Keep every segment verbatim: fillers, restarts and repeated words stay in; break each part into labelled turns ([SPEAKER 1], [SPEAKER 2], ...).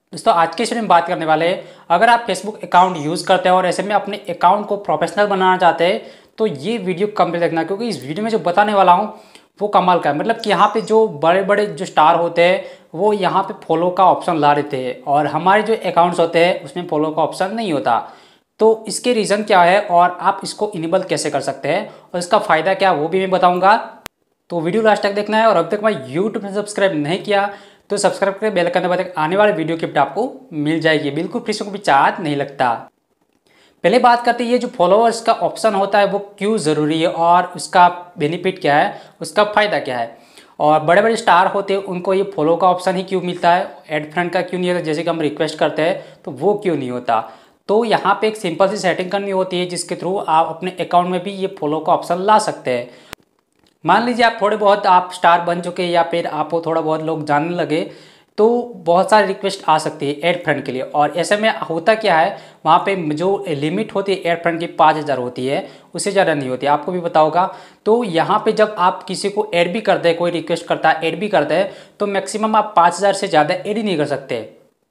[SPEAKER 1] दोस्तों आज के वीडियो में बात करने वाले हैं, अगर आप फेसबुक अकाउंट यूज़ करते हैं और ऐसे में अपने अकाउंट को प्रोफेशनल बनाना चाहते हैं तो ये वीडियो कंप्लीट देखना, क्योंकि इस वीडियो में जो बताने वाला हूँ वो कमाल का है। मतलब कि यहाँ पे जो बड़े बड़े जो स्टार होते हैं वो यहाँ पे फॉलो का ऑप्शन ला देते हैं और हमारे जो अकाउंट्स होते हैं उसमें फॉलो का ऑप्शन नहीं होता। तो इसके रीज़न क्या है और आप इसको इनेबल कैसे कर सकते हैं और इसका फ़ायदा क्या वो भी मैं बताऊँगा। तो वीडियो लास्ट तक देखना है और अब तक मैं यूट्यूब में सब्सक्राइब नहीं किया तो सब्सक्राइब करके बेल आइकन दबा दें, आने वाले वीडियो की अपडेट आपको मिल जाएगी, बिल्कुल फ्री से, कोई चार्ज नहीं लगता। पहले बात करते हैं ये जो फॉलोअर्स का ऑप्शन होता है वो क्यों ज़रूरी है और उसका बेनिफिट क्या है, उसका फ़ायदा क्या है। और बड़े बड़े स्टार होते हैं उनको ये फॉलो का ऑप्शन ही क्यों मिलता है, ऐड फ्रेंड का क्यों नहीं होता, जैसे कि हम रिक्वेस्ट करते हैं तो वो क्यों नहीं होता। तो यहाँ पे एक सिंपल सी सेटिंग करनी होती है जिसके थ्रू आप अपने अकाउंट में भी ये फॉलो का ऑप्शन ला सकते हैं। मान लीजिए आप थोड़े बहुत आप स्टार बन चुके या फिर आपको थोड़ा बहुत लोग जानने लगे तो बहुत सारी रिक्वेस्ट आ सकती है ऐड फ्रेंड के लिए। और ऐसे में होता क्या है, वहाँ पे जो लिमिट होती है ऐड फ्रेंड की पाँच हज़ार होती है, उससे ज़्यादा नहीं होती, आपको भी पता होगा। तो यहाँ पे जब आप किसी को ऐड भी करते हैं, कोई रिक्वेस्ट करता है ऐड भी करते हैं तो मैक्सिमम आप पाँच हज़ार से ज़्यादा ऐड ही नहीं कर सकते।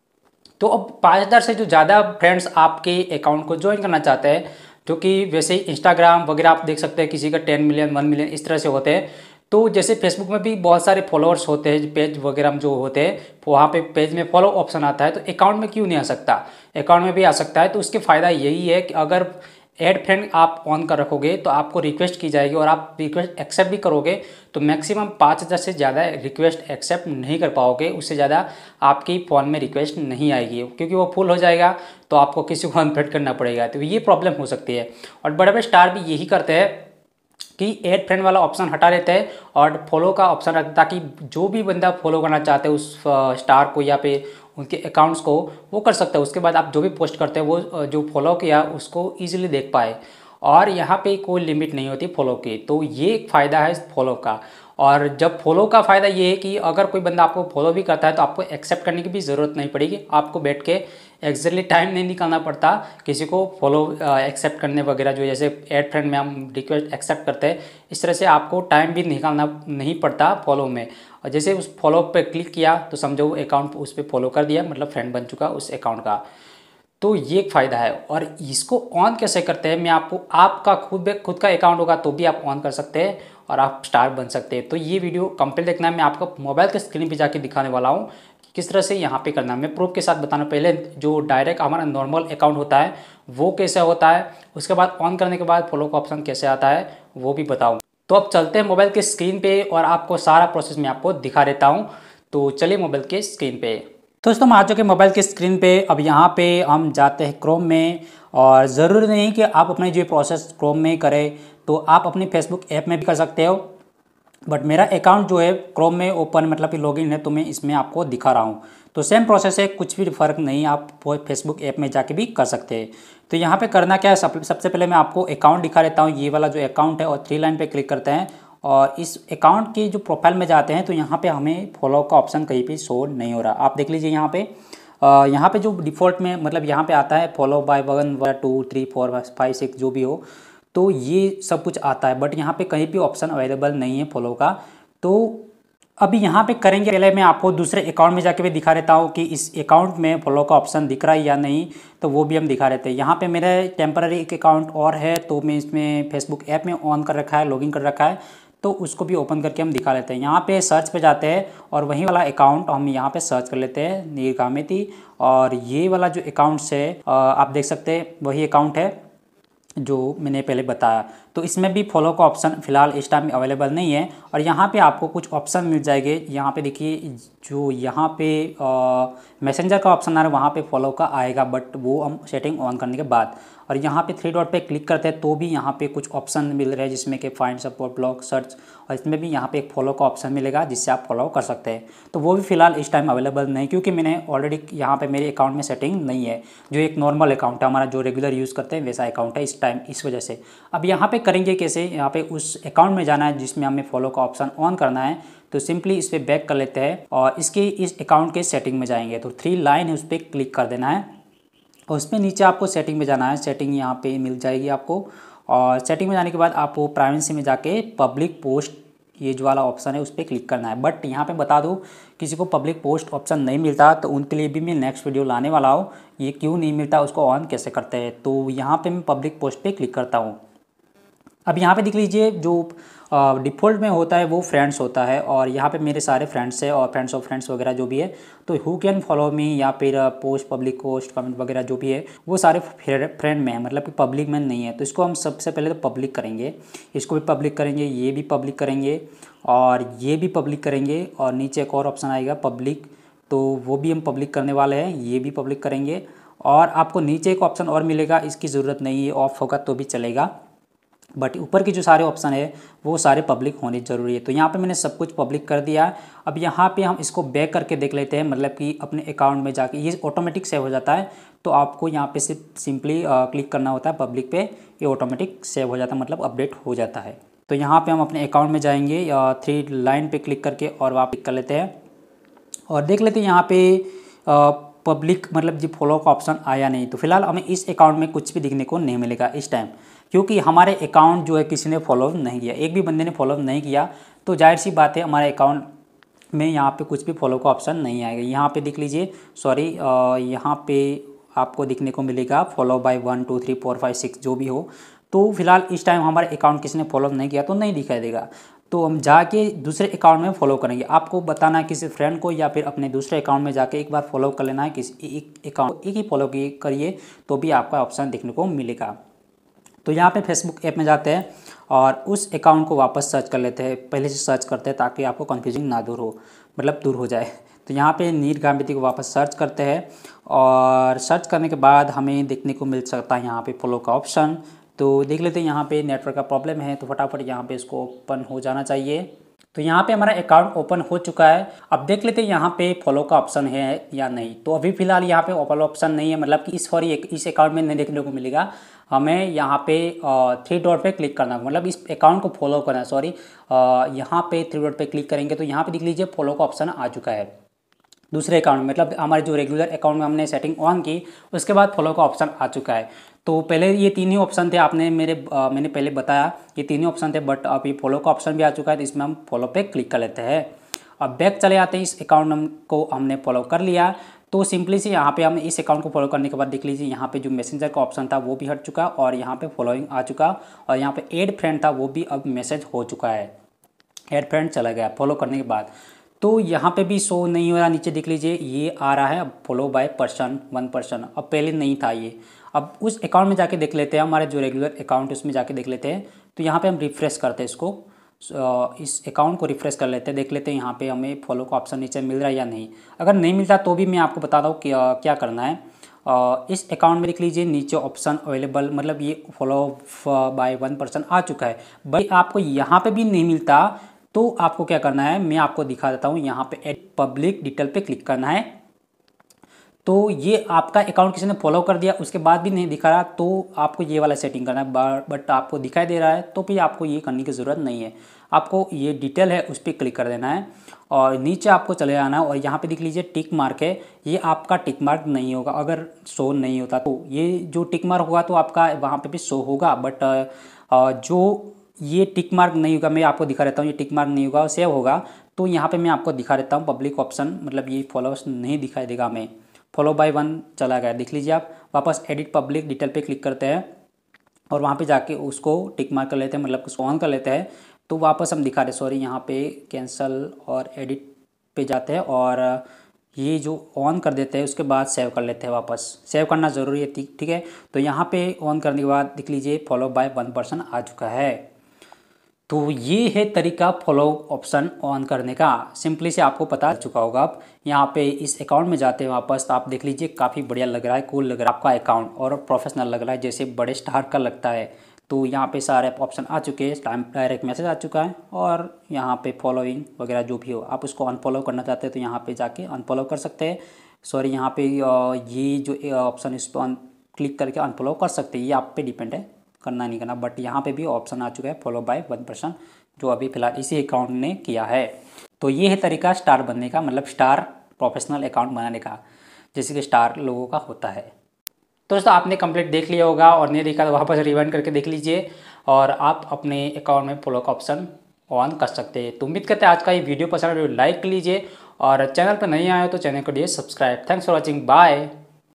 [SPEAKER 1] तो अब पाँच हज़ार से जो ज़्यादा फ्रेंड्स आपके अकाउंट को ज्वाइन करना चाहते हैं, जो कि वैसे ही इंस्टाग्राम वगैरह आप देख सकते हैं किसी का टेन मिलियन वन मिलियन इस तरह से होते हैं। तो जैसे फेसबुक में भी बहुत सारे फॉलोअर्स होते हैं, पेज वगैरह में जो होते हैं वहाँ पे पेज में फॉलो ऑप्शन आता है, तो अकाउंट में क्यों नहीं आ सकता, अकाउंट में भी आ सकता है। तो उसके फ़ायदा यही है कि अगर ऐड फ्रेंड आप ऑन कर रखोगे तो आपको रिक्वेस्ट की जाएगी और आप रिक्वेस्ट एक्सेप्ट भी करोगे तो मैक्सिमम पाँच हज़ार से ज़्यादा रिक्वेस्ट एक्सेप्ट नहीं कर पाओगे, उससे ज़्यादा आपकी फ़ोन में रिक्वेस्ट नहीं आएगी क्योंकि वो फुल हो जाएगा तो आपको किसी को अनफ्रेंड करना पड़ेगा। तो ये प्रॉब्लम हो सकती है और बड़े बड़े स्टार भी यही करते हैं कि ऐड फ्रेंड वाला ऑप्शन हटा देते हैं और फॉलो का ऑप्शन रखते ताकि जो भी बंदा फॉलो करना चाहते हैं उस स्टार को या फिर उनके अकाउंट्स को वो कर सकते हैं। उसके बाद आप जो भी पोस्ट करते हैं वो जो फॉलो किया उसको ईजिली देख पाए और यहाँ पे कोई लिमिट नहीं होती फॉलो की। तो ये एक फ़ायदा है फॉलो का। और जब फॉलो का फ़ायदा ये है कि अगर कोई बंदा आपको फॉलो भी करता है तो आपको एक्सेप्ट करने की भी ज़रूरत नहीं पड़ेगी, आपको बैठ के एक्जैक्टली टाइम नहीं निकालना पड़ता किसी को फॉलो एक्सेप्ट करने वगैरह। जो जैसे ऐड फ्रेंड में हम रिक्वेस्ट एक्सेप्ट करते हैं इस तरह से आपको टाइम भी निकालना नहीं पड़ता फॉलो में। और जैसे उस फॉलो पे क्लिक किया तो समझो अकाउंट उस पर फॉलो कर दिया, मतलब फ्रेंड बन चुका उस अकाउंट का। तो ये एक फ़ायदा है। और इसको ऑन कैसे करते हैं मैं आपको, आपका खुद खुद का अकाउंट होगा तो भी आप ऑन कर सकते हैं और आप स्टार बन सकते हैं। तो ये वीडियो कंप्लीट देखना है, मैं आपको मोबाइल के स्क्रीन पे जाके दिखाने वाला हूँ कि किस तरह से यहाँ पे करना है। मैं प्रूफ के साथ बताना, पहले जो डायरेक्ट हमारा नॉर्मल अकाउंट होता है वो कैसे होता है, उसके बाद ऑन करने के बाद फॉलो का ऑप्शन कैसे आता है वो भी बताऊँ। तो अब चलते हैं मोबाइल के स्क्रीन पे और आपको सारा प्रोसेस मैं आपको दिखा देता हूँ। तो चलिए मोबाइल के स्क्रीन पे। तो दोस्तों हम आ चुके मोबाइल के स्क्रीन पे। अब यहाँ पे हम जाते हैं क्रोम में और ज़रूरी नहीं कि आप अपने जो प्रोसेस क्रोम में करें, तो आप अपनी फेसबुक ऐप में भी कर सकते हो। बट मेरा अकाउंट जो है क्रोम में ओपन, मतलब कि लॉगिन है, तो मैं इसमें आपको दिखा रहा हूँ। तो सेम प्रोसेस है, कुछ भी फ़र्क नहीं, आप फेसबुक ऐप में जाके भी कर सकते हैं। तो यहाँ पे करना क्या है, सब सबसे पहले मैं आपको अकाउंट दिखा देता हूँ। ये वाला जो अकाउंट है और थ्री लाइन पे क्लिक करते हैं और इस अकाउंट की जो प्रोफाइल में जाते हैं तो यहाँ पे हमें फॉलो का ऑप्शन कहीं पे शो नहीं हो रहा। आप देख लीजिए यहाँ पे यहाँ पे जो डिफ़ॉल्ट में मतलब यहाँ पे आता है follow by one one two three four five six जो भी हो, तो ये सब कुछ आता है। बट यहाँ पे कहीं भी ऑप्शन अवेलेबल नहीं है फॉलो का। तो अभी यहाँ पे करेंगे, पहले मैं आपको दूसरे अकाउंट में जाके भी दिखा देता हूँ कि इस अकाउंट में फॉलो का ऑप्शन दिख रहा है या नहीं, तो वो भी हम दिखा देते हैं। यहाँ पे मेरा टेम्पररी एक अकाउंट और है तो मैं इसमें फेसबुक ऐप में ऑन कर रखा है, लॉगिन कर रखा है, तो उसको भी ओपन करके हम दिखा लेते हैं। यहाँ पे सर्च पे जाते हैं और वही वाला अकाउंट हम यहाँ पे सर्च कर लेते हैं, नीरकामिती। और ये वाला जो अकाउंट्स है आप देख सकते हैं वही अकाउंट है जो मैंने पहले बताया। तो इसमें भी फॉलो का ऑप्शन फ़िलहाल इस टाइम में अवेलेबल नहीं है। और यहाँ पे आपको कुछ ऑप्शन मिल जाएंगे। यहाँ पे देखिए जो यहाँ पे मैसेंजर का ऑप्शन आ रहा है वहाँ पे फॉलो का आएगा, बट वो हम सेटिंग ऑन करने के बाद। और यहाँ पे थ्री डॉट पे क्लिक करते हैं तो भी यहाँ पे कुछ ऑप्शन मिल रहे हैं जिसमें कि फाइंड, सपोर्ट, ब्लॉक, सर्च, और इसमें भी यहाँ पे एक फॉलो का ऑप्शन मिलेगा जिससे आप फॉलो कर सकते हैं। तो वो भी फ़िलहाल इस टाइम अवेलेबल नहीं, क्योंकि मैंने ऑलरेडी यहाँ पे मेरे अकाउंट में सेटिंग नहीं है। जो एक नॉर्मल अकाउंट है हमारा, जो रेगुलर यूज़ करते हैं वैसा अकाउंट है इस टाइम, इस वजह से। अब यहाँ पे करेंगे कैसे, यहाँ पे उस अकाउंट में जाना है जिसमें हमें फॉलो का ऑप्शन ऑन करना है। तो सिंपली इस पर बैक कर लेते हैं और इसके इस अकाउंट के सेटिंग में जाएंगे। तो थ्री लाइन है उस पर क्लिक कर देना है और उसमें नीचे आपको सेटिंग में जाना है। सेटिंग यहाँ पे मिल जाएगी आपको और सेटिंग में जाने के बाद आपको प्राइवेसी में जाके पब्लिक पोस्ट ये जो वाला ऑप्शन है उस पर क्लिक करना है। बट यहाँ पे बता दूँ, किसी को पब्लिक पोस्ट ऑप्शन नहीं मिलता तो उनके लिए भी मैं नेक्स्ट वीडियो लाने वाला हूँ, ये क्यों नहीं मिलता, उसको ऑन कैसे करते हैं। तो यहाँ पे मैं पब्लिक पोस्ट पे क्लिक करता हूँ। अब यहाँ पे देख लीजिए जो डिफ़ॉल्ट में होता है वो फ्रेंड्स होता है, और यहाँ पे मेरे सारे फ्रेंड्स हैं और फ्रेंड्स ऑफ फ्रेंड्स वगैरह जो भी है। तो हु कैन फॉलो मी या फिर पोस्ट पब्लिक पोस्ट कमेंट वगैरह जो भी है वो सारे फ्रेंड में है, मतलब कि पब्लिक में नहीं है। तो इसको हम सबसे पहले तो पब्लिक करेंगे, इसको भी पब्लिक करेंगे, ये भी पब्लिक करेंगे और ये भी पब्लिक करेंगे, और नीचे एक और ऑप्शन आएगा पब्लिक, तो वो भी हम पब्लिक करने वाले हैं, ये भी पब्लिक करेंगे। और आपको नीचे एक ऑप्शन और मिलेगा, इसकी ज़रूरत नहीं है, ऑफ होगा तो भी चलेगा, बट ऊपर की जो सारे ऑप्शन है वो सारे पब्लिक होने ज़रूरी है। तो यहाँ पे मैंने सब कुछ पब्लिक कर दिया। अब यहाँ पे हम इसको बैक करके देख लेते हैं, मतलब कि अपने अकाउंट में जाके ये ऑटोमेटिक सेव हो जाता है। तो आपको यहाँ पे सिर्फ सिंपली क्लिक करना होता है पब्लिक पे, ये ऑटोमेटिक सेव हो जाता है, मतलब अपडेट हो जाता है। तो यहाँ पर हम अपने अकाउंट में जाएंगे, थ्री लाइन पर क्लिक करके और वहाँ क्लिक कर लेते हैं और देख लेते हैं यहाँ पे पब्लिक मतलब जो फॉलो का ऑप्शन आया नहीं। तो फिलहाल हमें इस अकाउंट में कुछ भी दिखने को नहीं मिलेगा इस टाइम, क्योंकि हमारे अकाउंट जो है किसी ने फॉलो नहीं किया, एक भी बंदे ने फॉलो नहीं किया। तो जाहिर सी बात है हमारे अकाउंट में यहाँ पे कुछ भी फॉलो का ऑप्शन नहीं आएगा। यहाँ पे देख लीजिए, सॉरी यहाँ पे आपको दिखने को मिलेगा follow by one two three four five six जो भी हो। तो फिलहाल इस टाइम हमारे अकाउंट किसी ने फॉलो नहीं किया तो नहीं दिखाई देगा। तो हम जाके दूसरे अकाउंट में फॉलो करेंगे। आपको बताना है किसी फ्रेंड को या फिर अपने दूसरे अकाउंट में जाके एक बार फॉलो कर लेना है, किसी एक अकाउंट एक ही फॉलो करिए तो भी आपका ऑप्शन देखने को मिलेगा। तो यहाँ पे फेसबुक ऐप में जाते हैं और उस अकाउंट को वापस सर्च कर लेते हैं, पहले से सर्च करते हैं ताकि आपको कन्फ्यूजिंग ना दूर हो, मतलब दूर हो जाए। तो यहाँ पे नीर गांबिती को वापस सर्च करते हैं और सर्च करने के बाद हमें देखने को मिल सकता है यहाँ पे फॉलो का ऑप्शन। तो देख लेते हैं, यहाँ पे नेटवर्क का प्रॉब्लम है तो फटाफट यहाँ पे इसको ओपन हो जाना चाहिए। तो यहाँ पे हमारा अकाउंट ओपन हो चुका है। अब देख लेते हैं यहाँ पे फॉलो का ऑप्शन है या नहीं। तो अभी फिलहाल यहाँ पे फॉलो ऑप्शन नहीं है, मतलब कि इस सॉरी इस अकाउंट में नहीं देखने को मिलेगा। हमें यहाँ पे थ्री डॉट पे क्लिक करना है, मतलब इस अकाउंट को फॉलो करना है। सॉरी यहाँ पे थ्री डॉट पे क्लिक करेंगे तो यहाँ पे देख लीजिए फॉलो का ऑप्शन आ चुका है दूसरे अकाउंट में, मतलब हमारे जो रेगुलर अकाउंट में हमने सेटिंग ऑन की उसके बाद फॉलो का ऑप्शन आ चुका है। तो पहले ये तीन ही ऑप्शन थे, आपने मेरे आ, मैंने पहले बताया ये तीन ही ऑप्शन थे, बट अब ये फॉलो का ऑप्शन भी आ चुका है। तो इसमें हम फॉलो पे क्लिक कर लेते हैं। अब बैक चले आते हैं, इस अकाउंट को हमने फॉलो कर लिया। तो सिंपली से यहाँ पे हमने इस अकाउंट को फॉलो करने के बाद देख लीजिए यहाँ पे जो मैसेंजर का ऑप्शन था वो भी हट चुका और यहाँ पे फॉलोइंग आ चुका, और यहाँ पे ऐड फ्रेंड था वो भी अब मैसेज हो चुका है, ऐड फ्रेंड चला गया फॉलो करने के बाद। तो यहाँ पे भी शो नहीं हो रहा, नीचे देख लीजिए ये आ रहा है अब follow by person one person, अब पहले नहीं था ये। अब उस अकाउंट में जाके देख लेते हैं, हमारे जो रेगुलर अकाउंट उसमें जाके देख लेते हैं। तो यहाँ पे हम रिफ्रेश करते हैं इसको, इस अकाउंट को रिफ्रेश कर लेते हैं, देख लेते हैं यहाँ पे हमें फॉलो का ऑप्शन नीचे मिल रहा है या नहीं। अगर नहीं मिलता तो भी मैं आपको बता दूँ कि क्या करना है। इस अकाउंट में देख लीजिए नीचे ऑप्शन अवेलेबल, मतलब ये फॉलो बाय वन पर्सन आ चुका है। भाई आपको यहाँ पे भी नहीं मिलता तो आपको क्या करना है मैं आपको दिखा देता हूँ। यहाँ पे एड पब्लिक डिटेल पे क्लिक करना है। तो ये आपका अकाउंट किसी ने फॉलो कर दिया उसके बाद भी नहीं दिखा रहा तो आपको ये वाला सेटिंग करना है, बट आपको दिखाई दे रहा है तो फिर आपको ये करने की ज़रूरत नहीं है। आपको ये डिटेल है उस पर क्लिक कर देना है और नीचे आपको चले जाना है और यहाँ पे देख लीजिए टिक मार्क है, ये आपका टिक मार्क नहीं होगा। अगर शो नहीं होता तो ये जो टिक मार्क होगा तो आपका वहाँ पे भी शो होगा, बट जो ये टिक मार्क नहीं होगा, मैं आपको दिखा देता हूँ, ये टिक मार्क नहीं होगा सेव होगा। तो यहाँ पे मैं आपको दिखा देता हूँ पब्लिक ऑप्शन, मतलब ये फॉलोअर्स नहीं दिखाई देगा हमें, फॉलो बाय वन चला गया। देख लीजिए आप वापस एडिट पब्लिक डिटेल पे क्लिक करते हैं और वहाँ पे जाके उसको टिक मार्क कर लेते हैं, मतलब उसको ऑन कर लेते हैं। तो वापस हम दिखा रहे सॉरी यहाँ पे कैंसल और एडिट पे जाते हैं और ये जो ऑन कर देते हैं उसके बाद सेव कर लेते हैं, वापस सेव करना ज़रूरी है, ठीक है। तो यहाँ पे ऑन करने के बाद देख लीजिए फॉलो बाय वन पर्सन आ चुका है। तो ये है तरीका फॉलो ऑप्शन ऑन करने का, सिंपली से आपको पता चुका होगा। अब यहाँ पे इस अकाउंट में जाते हैं वापस, तो आप देख लीजिए काफ़ी बढ़िया लग रहा है, कूल लग रहा है आपका अकाउंट और प्रोफेशनल लग रहा है जैसे बड़े स्टार का लगता है। तो यहाँ पे सारे ऑप्शन आ चुके हैं, टाइम डायरेक्ट मैसेज आ चुका है और यहाँ पे फॉलोइंग वगैरह जो भी हो, आप उसको अनफॉलो करना चाहते हैं तो यहाँ पे जाके अनफॉलो कर सकते हैं। सॉरी यहाँ पे ये जो ऑप्शन इस पर क्लिक करके अनफॉलो कर सकते हैं, ये आप पे डिपेंड है करना नहीं करना, बट यहाँ पे भी ऑप्शन आ चुका है फॉलो बाय वन पर्सन जो अभी फिलहाल इसी अकाउंट ने किया है। तो ये है तरीका स्टार बनने का, मतलब स्टार प्रोफेशनल अकाउंट बनाने का, जैसे कि स्टार लोगों का होता है। तो दोस्तों आपने कंप्लीट देख लिया होगा और नहीं देखा तो वापस रिवाइंड करके देख लीजिए और आप अपने अकाउंट में फॉलो का ऑप्शन ऑन कर सकते हैं। तो उम्मीद करते हैं आज का ये वीडियो पसंद है, वीडियो लाइक कीजिए और चैनल पर नहीं आए हो तो चैनल को लिए subscribe. Thanks for watching, bye.